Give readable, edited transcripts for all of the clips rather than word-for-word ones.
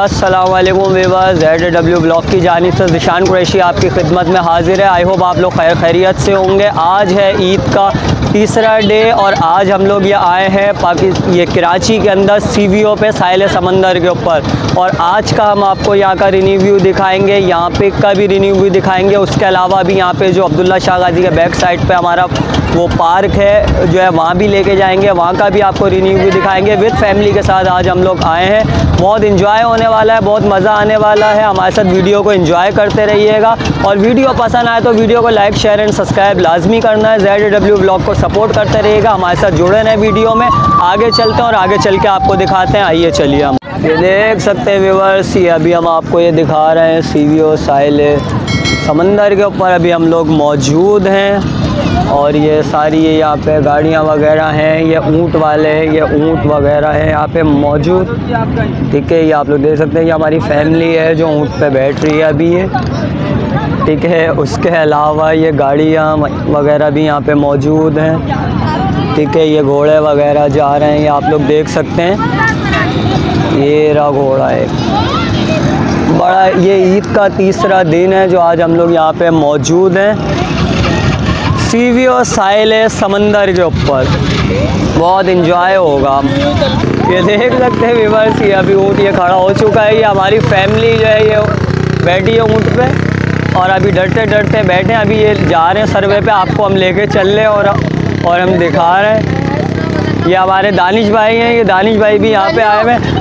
अस्सलाम वालेकुम viewers, ZW blog की जानिब से ज़िशान कुरैशी आपकी खिदमत में हाजिर है। आई होप आप लोग खैरियत से होंगे। आज है ईद का तीसरा डे और आज हम लोग ये आए हैं ये कराची के अंदर CVO पे साहिल समंदर के ऊपर। और आज का हम आपको यहाँ का रिव्यू दिखाएंगे, यहाँ पे का भी रिव्यू दिखाएंगे। उसके अलावा भी यहाँ पे जो अब्दुल्ला शाह गाजी के बैक साइड पे हमारा वो पार्क है जो है वहाँ भी लेके जाएंगे, वहाँ का भी आपको रिव्यू दिखाएंगे। विद फैमिली के साथ आज हम लोग आए हैं। बहुत इंजॉय होने वाला है, बहुत मज़ा आने वाला है। हमारे साथ वीडियो को एंजॉय करते रहिएगा और वीडियो पसंद आए तो वीडियो को लाइक शेयर एंड सब्सक्राइब लाजमी करना है। ZW ब्लॉग को सपोर्ट करते रहिएगा, हमारे साथ जुड़े रहें। वीडियो में आगे चलते हैं और आगे चल के आपको दिखाते हैं। आइए चलिए, हम ये देख सकते हैं व्यूअर्स, ये अभी हम आपको ये दिखा रहे हैं CVO साहिल समंदर के ऊपर अभी हम लोग मौजूद हैं। और ये सारी ये यहाँ पे गाड़ियाँ वगैरह हैं, ये ऊँट वाले हैं, ये ऊँट वगैरह हैं यहाँ पे मौजूद। ठीक है, ये आप लोग देख सकते हैं, ये हमारी फैमिली है जो ऊँट पे बैठ रही है अभी ये। ठीक है, उसके अलावा ये गाड़ियाँ वगैरह भी यहाँ पे मौजूद हैं। ठीक है, ये घोड़े वगैरह जा रहे हैं, ये आप लोग देख सकते हैं। ये रहा घोड़ा है बड़ा। ये ईद का तीसरा दिन है जो आज हम लोग यहाँ पे मौजूद हैं CVO साहिल समंदर के ऊपर। बहुत इंजॉय होगा। ये देख सकते हैं व्यूअर्स, ये अभी ऊँट ये खड़ा हो चुका है। ये हमारी फैमिली जो है ये बैठी है ऊँट पे और अभी डरते डरते बैठे हैं। अभी ये जा रहे हैं सर्वे पे, आपको हम लेके चल रहे हैं और हम दिखा रहे हैं। ये हमारे दानिश भाई हैं, ये दानिश भाई भी यहाँ पे आए हुए हैं।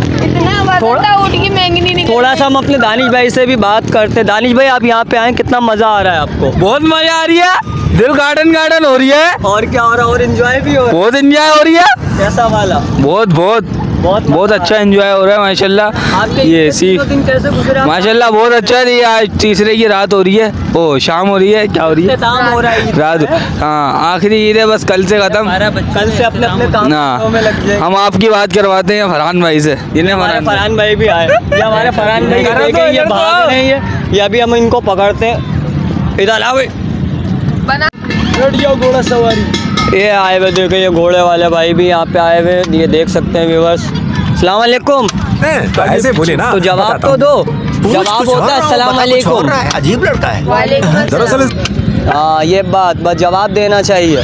थोड़ा सा हम अपने दानिश भाई से भी बात करते हैं। दानिश भाई, आप यहाँ पे आए, कितना मज़ा आ रहा है आपको? बहुत मजा आ रही है, दिल गार्डन हो रही है। और क्या हो रहा है? और एंजॉय भी हो रहा है? बहुत एंजॉय हो रही है। कैसा वाला? बहुत अच्छा एंजॉय हो रहा है माशाल्लाह। आपके ये दिन कैसे गुजरा? माशाल्लाह बहुत अच्छा है। आज तीसरे की रात हो रही है, ओ शाम हो रही है, क्या हो रही है? हो रहा है रात। हाँ, आखिरी ईद है, बस कल से खत्म। कल से अपने अपने काम में लग जाएंगे। हम आपकी बात करवाते हैं फरहान भाई से। फरहान भाई भी आए, ये हमारे फरहान भाई ये भाग रहे हैं। ये अभी हम इनको पकड़ते हैं। इधर आओ, घोड़ा सवारी। ये आए हुए, देखो ये घोड़े वाले भाई भी यहाँ पे आए हुए, ये देख सकते हैं व्यूअर्स। अस्सलाम वालेकुम। तो ऐसे बोले ना, तो जवाब तो दो। जवाब होता है अस्सलाम वालेकुम। अजीब लड़का है दरअसल। हाँ, ये बात बस जवाब देना चाहिए।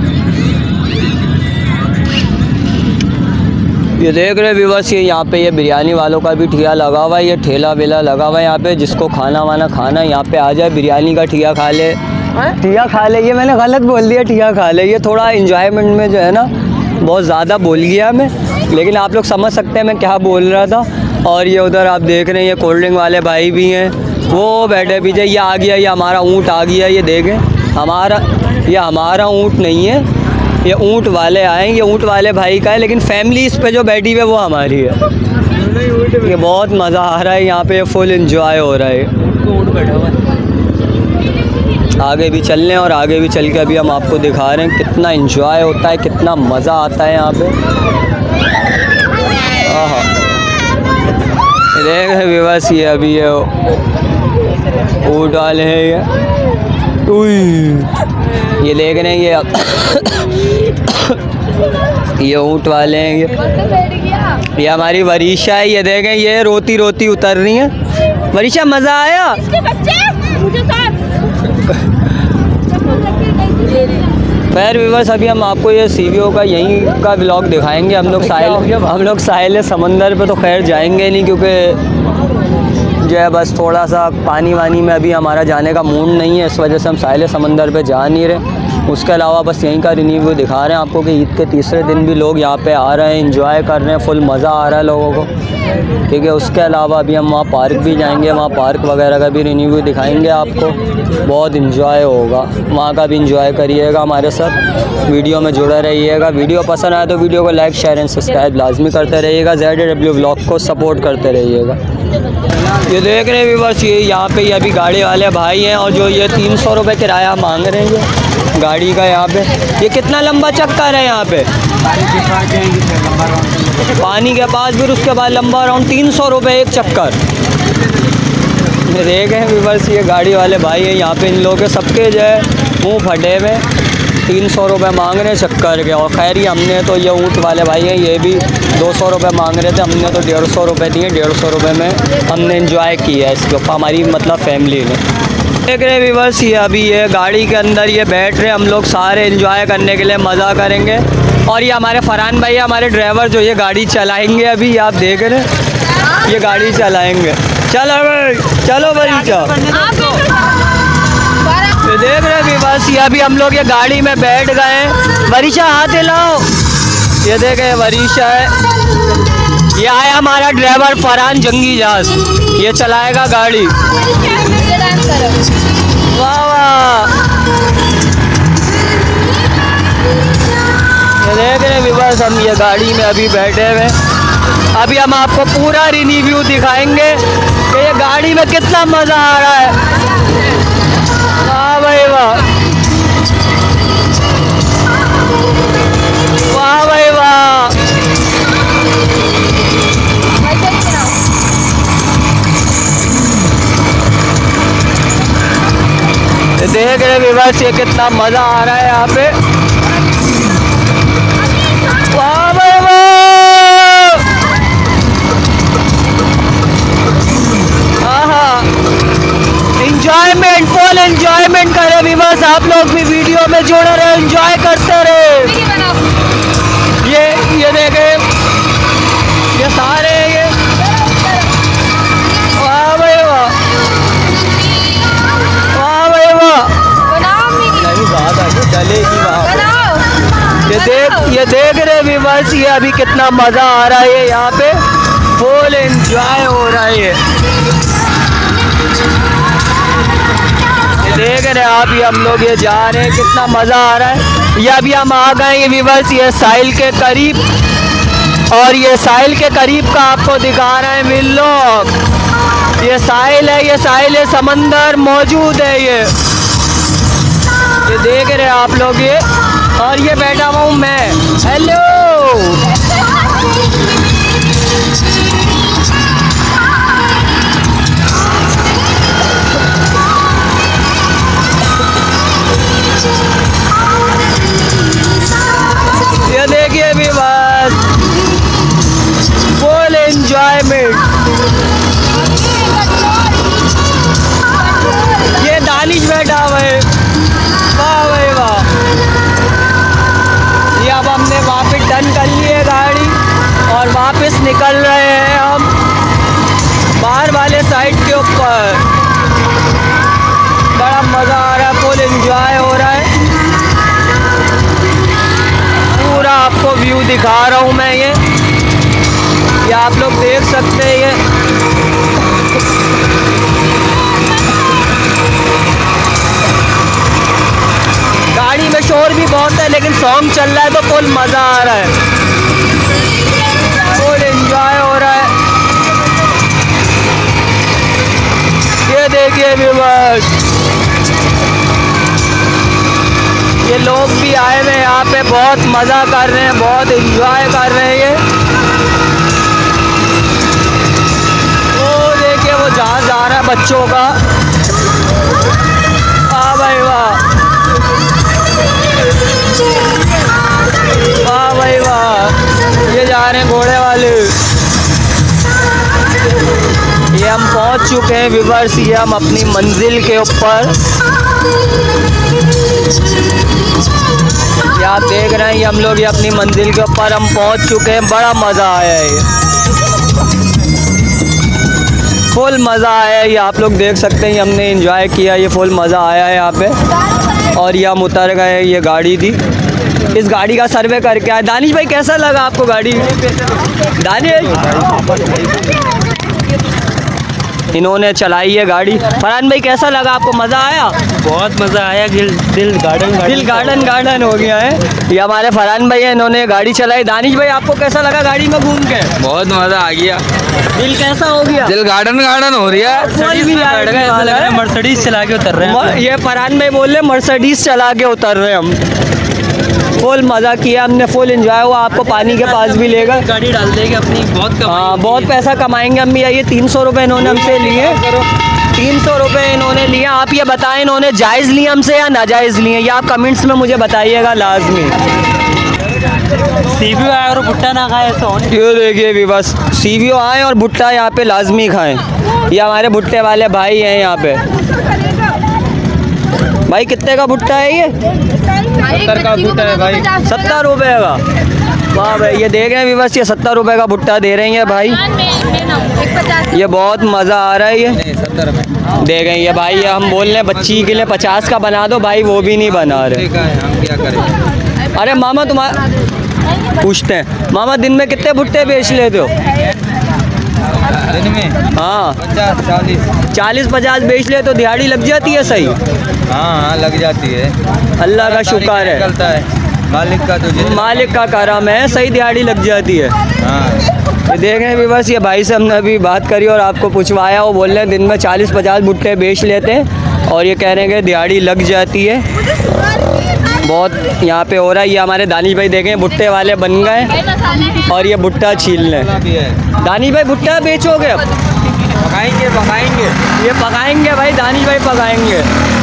ये देख रहे व्यूअर्स, ये यहाँ पे ये बिरयानी वालों का भी ठिया लगा हुआ है, ये ठेला वेला लगा हुआ है यहाँ पे। जिसको खाना वाना खाना यहाँ पे आ जाए, बिरयानी का ठिया खा ले, ठिया खा ले। ये मैंने गलत बोल दिया, ठिया खा ले। ये थोड़ा इंजॉयमेंट में जो है ना बहुत ज़्यादा बोल गया मैं, लेकिन आप लोग समझ सकते हैं मैं क्या बोल रहा था। और ये उधर आप देख रहे हैं, ये कोल्ड ड्रिंक वाले भाई भी हैं, वो बैठे पीछे। ये आ गया, ये हमारा ऊँट आ गया। ये देखें, ये हमारा ऊँट नहीं है, ये ऊँट वाले आए, ये ऊँट वाले भाई का है, लेकिन फैमिली इस पे जो बैठी हुई है वो हमारी है। ये बहुत मज़ा आ रहा है यहाँ पे, फुल इंजॉय हो रहा है। आगे भी चल रहे हैं और आगे भी चल के अभी हम आपको दिखा रहे हैं कितना इंजॉय होता है, कितना मज़ा आता है यहाँ पे। हाँ, देख व्यूअर्स, ये अभी ये ऊँट वाले हैं, ये देख रहे हैं, ये ऊँट वाले हैं। ये हमारी वरीशा है, ये देखें, ये रोती रोती उतर रही है। वरीशा, मज़ा आया? खैर व्यूअर्स, अभी हम आपको ये CVO का यहीं का व्लॉग दिखाएंगे। हम लोग साहिल समंदर पे तो खैर जाएंगे नहीं, क्योंकि जो है बस थोड़ा सा पानी वानी में अभी हमारा जाने का मूड नहीं है, इस वजह से हम साहिल समंदर पे जा नहीं रहे। उसके अलावा बस यहीं का रिव्यू दिखा रहे हैं आपको कि ईद के तीसरे दिन भी लोग यहाँ पे आ रहे हैं, इंजॉय कर रहे हैं, फुल मज़ा आ रहा है लोगों को। ठीक है, उसके अलावा अभी हम वहाँ पार्क भी जाएंगे, वहाँ पार्क वगैरह का भी रिव्यू दिखाएंगे आपको। बहुत इंजॉय होगा, वहाँ का भी इंजॉय करिएगा, हमारे साथ वीडियो में जुड़े रहिएगा। वीडियो पसंद आए तो वीडियो को लाइक शेयर एंड सब्सक्राइब लाजमी करते रहिएगा। ZW ब्लॉग को सपोर्ट करते रहिएगा। ये देख रहे हैं व्यूअर्स, ये यहाँ पे ये अभी गाड़ी वाले भाई हैं और जो ये 300 रुपये किराया मांग रहे हैं ये गाड़ी का। यहाँ पे ये कितना लंबा चक्कर है यहाँ पे, पानी के पास, फिर उसके बाद लंबा राउंड, 300 रुपये एक चक्कर। देख रहे हैं व्यूअर्स, ये गाड़ी वाले भाई हैं यहाँ पे, इन लोगों के सबके जो है मुँह फटे हुए 300 रुपये मांग रहे हैं चक्कर के। और खैर ही हमने तो ये ऊँट वाले भाई हैं, ये भी 200 रुपये मांग रहे थे, हमने तो 150 रुपये दिए। 150 रुपये में हमने एंजॉय किया इसके ऊपर, हमारी मतलब फैमिली ने। देख रहे व्यूअर्स, ये अभी ये गाड़ी के अंदर ये बैठ रहे हम लोग सारे एंजॉय करने के लिए, मज़ा करेंगे। और ये हमारे फरहान भाई हमारे ड्राइवर जो ये गाड़ी चलाएंगे, अभी आप देख रहे हैं ये गाड़ी चलाएंगे। चलो भाई, चलो भाई, चलो। तो देख रहे भी बस, ये अभी हम लोग ये गाड़ी में बैठ गए। वरीशा हाथ हिलाओ। ये देखे वरीशा है, ये आया हमारा ड्राइवर फरहान जंगी जहाज, ये चलाएगा गाड़ी। वाह वाह, ये देख रहे भी बस, हम ये गाड़ी में अभी बैठे हुए। अभी हम आपको पूरा रिव्यू दिखाएंगे कि ये गाड़ी में कितना मज़ा आ रहा है। वाह भाई वाह, वाह भाई वाह। देख रहे विवास, ये कितना मज़ा आ रहा है यहाँ पे। वाह भाई वाह, हाँ, एंजॉयमेंट, फुल एंजॉयमेंट करें विवास। आप लोग भी वीडियो में जुड़े रहे, एंजॉय करते रहे। ये देखे, ये सारे ये, वाह भाई वाह, वाह भाई वाह। नहीं बात है चलेगी वहाँ। ये देख रहे विवास, ये अभी कितना मज़ा आ रहा है यहाँ पे, फुल एंजॉय हो रहा है। ये देख रहे आप, ये हम लोग ये जा रहे हैं, कितना मज़ा आ रहा है। ये अभी हम आ गए हैं व्यूअर्स ये साहिल के करीब, और ये साहिल के करीब का आपको दिखा रहे हैं व्लॉग। ये साहिल है, ये साहिल है, समंदर मौजूद है। ये देख रहे आप लोग ये, और ये बैठा हुआ हूँ मैं। हेलो, ये देखिए भी बस, फुल एंजॉयमेंट। ये दानिश बैठा हुआ है, वाह भाई वाह। ये अब हमने वापस डन कर ली है गाड़ी, और वापस निकल रहे हैं हम बाहर वाले साइड के ऊपर। बड़ा मज़ा आ रहा है, फुल एंजॉय हो रहा है। पूरा आपको व्यू दिखा रहा हूँ मैं, ये आप लोग देख सकते हैं। ये गाड़ी में शोर भी बहुत है, लेकिन सॉन्ग चल रहा है तो फुल मज़ा आ रहा है, फुल एंजॉय हो रहा है। ये देखिए व्यूअर्स, ये लोग भी आए हुए यहाँ पे, बहुत मज़ा कर रहे हैं, बहुत एंजॉय कर रहे हैं। ये वो देखिए, वो जहाँ जा रहा है बच्चों का। वाह भाई वाह, वाह भाई वाह। ये जा रहे हैं घोड़े वाले। ये हम पहुँच चुके हैं व्यूअर्स, ये हम अपनी मंजिल के ऊपर। ये आप देख रहे हैं, ये हम लोग ये अपनी मंजिल के ऊपर हम पहुंच चुके हैं। बड़ा मज़ा आया है, ये फुल मज़ा आया है। ये आप लोग देख सकते हैं, ये हमने एंजॉय किया, ये फुल मज़ा आया है यहाँ पे। और ये हम उतर गए, ये गाड़ी थी, इस गाड़ी का सर्वे करके आए। दानिश भाई कैसा लगा आपको गाड़ी? दानिश इन्होंने चलाई है गाड़ी। फरहान भाई कैसा लगा आपको? मज़ा आया? बहुत मज़ा आया, दिल गार्डन हो गया है। ये हमारे फरहान भाई है, इन्होंने गाड़ी चलाई। दानिश भाई आपको कैसा लगा गाड़ी में घूम के? बहुत मज़ा आ गया। दिल कैसा हो गया? दिल गार्डन हो रही है। मर्सिडीज चला के उतर रहे हैं। ये फरहान भाई बोल रहे मर्सिडीज चला के उतर रहे हैं हम। फुल मज़ा किया हमने, फुल एंजॉय हुआ। आपको पानी के पास भी लेगा, गाड़ी डाल देंगे अपनी, बहुत हाँ बहुत पैसा कमाएंगे हम भी। ये 300 रुपये इन्होंने हमसे लिए, 300 रुपये इन्होंने लिए। आप ये बताएं इन्होंने जायज़ लिए हमसे या नाजायज़ लिए? ये आप कमेंट्स में मुझे बताइएगा लाजमी। सीवी आए और भुट्टा ना खाए तो ये देखिए भी बस सीवीओ आए और भुट्टा यहाँ पे लाजमी खाएं। ये हमारे भुट्टे वाले भाई हैं यहाँ पे। भाई कितने का भुट्टा है ये? 70 का भुट्टा है भाई। 70 रुपये का। वाह भाई, ये देख रहे हैं भी बस ये 70 रुपये का भुट्टा दे रहे हैं भाई। ये बहुत मज़ा आ रहा है। ये 70 में दे गए ये भाई। ये हम बोल रहे हैं बच्ची के लिए 50 का बना दो भाई, वो भी नहीं बना रहे। हम क्या करें? अरे मामा तुम्हारा पूछते हैं, मामा दिन में कितने भुट्टे बेच लेते हो? दिन में हाँ 50-40 40-50 बेच ले तो दिहाड़ी लग जाती है सही? हाँ लग जाती है। अल्लाह का शुक्र है, निकलता है मालिक का, तो मालिक का करम है, सही दिहाड़ी लग जाती है। हाँ ये देख रहे हैं भी बस ये भाई से हमने अभी बात करी और आपको पूछवाया। वो बोल रहे हैं दिन में 40-50 भुट्टे बेच लेते हैं और ये कह रहे हैं कि दिहाड़ी लग जाती है। बहुत यहाँ पे हो रहा है। ये हमारे दानिश भाई देखें भुट्टे वाले बन गए और ये भुट्टा छील लें। भी है। दानिश भाई भुट्टा बेचोगे अब? पकाएंगे ये पकाएंगे भाई, दानिश भाई पकाएंगे।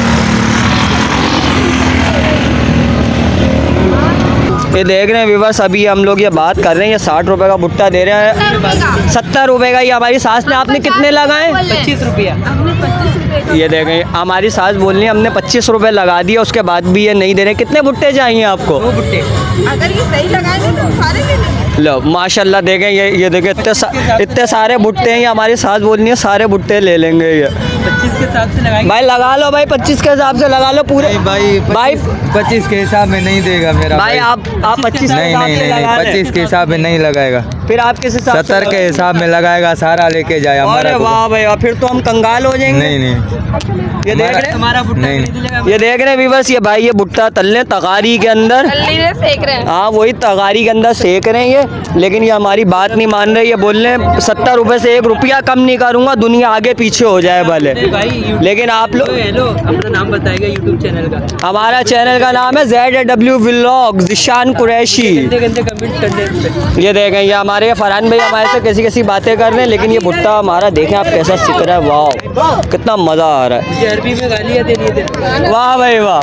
ये देख रहे हैं व्यूअर्स, अभी हम लोग ये बात कर रहे हैं। ये 60 रुपये का भुट्टा दे रहे हैं, 70 रुपये का। ये हमारी सास ने, आपने कितने लगाए? 25 रुपया। ये देखें हमारी सास बोल रही है हमने 25 रुपये लगा दिए, उसके बाद भी ये नहीं दे रहे। कितने भुट्टे चाहिए आपको? 2 भुट्टे। अगर ये सही लगाएंगे तो सारे ले लेंगे। लो माशाल्लाह देखें ये देखें इतने सारे भुट्टे हैं। ये हमारी सास बोल रही है सारे भुट्टे ले लेंगे। ये 25 के हिसाब से लगाएंगे भाई लगा लो भाई, 25 के हिसाब से लगा लो पूरे। भाई 25 के हिसाब में नहीं देगा मेरा भाई। आप 25 नहीं 25 के हिसाब में नहीं लगाएगा। फिर आप किस हिसाब से? 70 के हिसाब में लगाएगा, सारा लेके जाए अरे वाह भाई, फिर तो हम कंगाल हो जाएंगे। नहीं ये देख रहे हैं, हमारा भुट्टा नहीं। खरीद लेगा। ये देख रहे हैं भी बस ये भाई ये भुट्टा तलने तगारी के अंदर, सेक रहे हैं। हाँ वही तगारी के अंदर सेक रहे हैं ये। लेकिन ये हमारी बात नहीं मान रहे। ये बोल रहे हैं 70 रुपये से 1 रुपया कम नहीं करूँगा, दुनिया आगे पीछे हो जाए भले। लेकिन आप लोग हेलो, अपना नाम बताएगा यूट्यूब चैनल का। हमारा चैनल का नाम है ZW व्लॉग, ज़िशान कुरैशी। गंदे कमेंट करने। ये देखें ये हमारे फरहान भाई हमारे से कैसी कैसी बातें कर रहे हैं। लेकिन ये भुट्टा हमारा देखें आप कैसा सिक रहा है। वाह कितना मज़ा आ रहा है। मुझे अरबी में गालियाँ दे रही थी। वाह भाई वाह।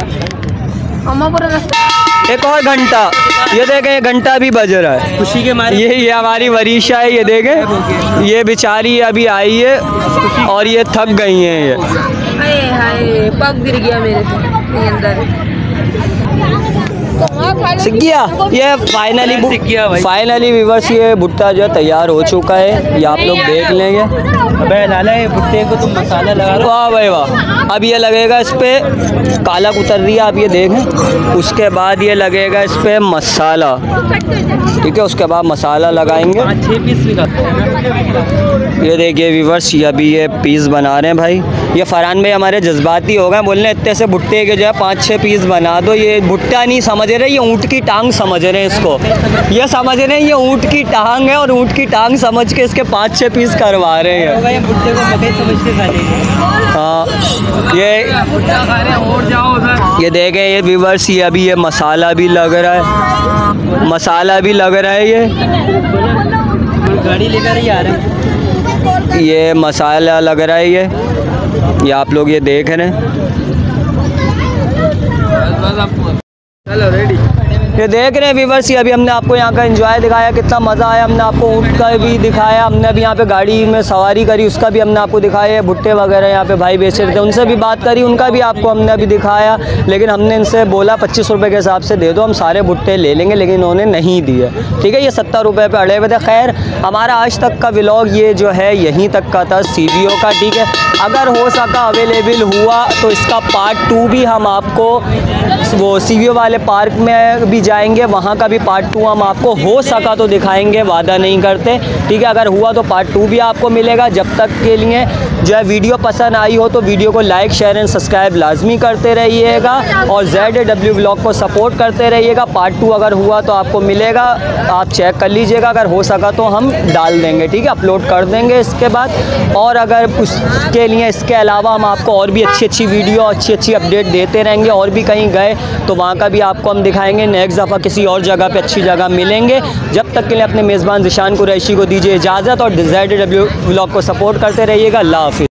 एक और घंटा, ये देखें ये घंटा भी बज रहा है खुशी के मारे। ये हमारी वरीशा है। ये देखें ये बेचारी अभी आई है और ये थक गई हैं। ये हाय हाय, पग गिर गया मेरे से अंदर। सीख गया ये फाइनली व्यूअर्स ये भुट्टा जो है तैयार हो चुका है। ये आप लोग देख लेंगे। अबे लाला ये भुट्टे को तुम मसाला लगा लो। वाह भाई वाह। अब ये लगेगा इस पे काला उतर रही है, आप ये देखें। उसके बाद ये लगेगा इस पे मसाला, ठीक है। उसके बाद मसाला लगाएंगे। 5-6 पीस भी खाते हैं। ये देखिए व्यूअर्स, ये अभी ये पीस बना रहे हैं भाई। ये फरहान भाई हमारे जज्बाती हो गए, बोलने इतने से भुट्टे के जो है 5-6 पीस बना दो। ये भुट्टा नहीं समझ रहे, ये ऊँट की टांग समझ रहे हैं इसको। ये समझ रहे हैं ये ऊँट की टांग है और ऊँट की टांग समझ के इसके 5-6 पीस करवा रहे हैं। ये भुट्टे को मकई समझ के खा लेंगे। हाँ ये भुट्टा खा रहे हैं और जाओ उधर। ये देखें ये व्यूअर्स, ये अभी ये मसाला भी लग रहा है, मसाला भी लग रहा है। गाड़ी लेकर ही आ रहे हैं। ये मसाला लग रहा है। ये आप लोग ये देख रहे हैं। चलो रेडी। ये देख रहे हैं व्यूअर्स, ये अभी हमने आपको यहाँ का एंजॉय दिखाया, कितना मज़ा आया। हमने आपको ऊँट का भी दिखाया, हमने अभी यहाँ पे गाड़ी में सवारी करी उसका भी हमने आपको दिखाया। भुट्टे वगैरह यहाँ पे भाई बेच रहे थे, उनसे भी बात करी, उनका भी आपको हमने अभी दिखाया। लेकिन हमने इनसे बोला 25 रुपये के हिसाब से दे दो, हम सारे भुट्टे ले लेंगे, लेकिन उन्होंने नहीं दिए। ठीक है, ये 70 रुपये पे अड़े हुए थे। खैर हमारा आज तक का व्लॉग ये जो है यहीं तक का था CVO का। ठीक है, अगर हो सका अवेलेबल हुआ तो इसका पार्ट 2 भी हम आपको, वो CVO वाले पार्क में भी जाएंगे, वहाँ का भी पार्ट 2 हम आपको हो सका तो दिखाएंगे, वादा नहीं करते। ठीक है, अगर हुआ तो पार्ट 2 भी आपको मिलेगा। जब तक के लिए जो है वीडियो पसंद आई हो तो वीडियो को लाइक शेयर एंड सब्सक्राइब लाजमी करते रहिएगा और ZW व्लॉग को सपोर्ट करते रहिएगा। पार्ट 2 अगर हुआ तो आपको मिलेगा, आप चेक कर लीजिएगा। अगर हो सका तो हम डाल देंगे, ठीक है, अपलोड कर देंगे इसके बाद। और अगर उसके लिए इसके अलावा हम आपको और भी अच्छी वीडियो, अच्छी अपडेट देते रहेंगे। और भी कहीं गए तो वहाँ का भी आपको हम दिखाएंगे। नेक्स्ट दफ़ा किसी और जगह पे अच्छी जगह मिलेंगे। जब तक के लिए अपने मेज़बान ज़िशान कुरैशी को दीजिए इजाज़त और ZW व्लॉग को सपोर्ट करते रहिएगा। अल्लाह हाफ़िज़।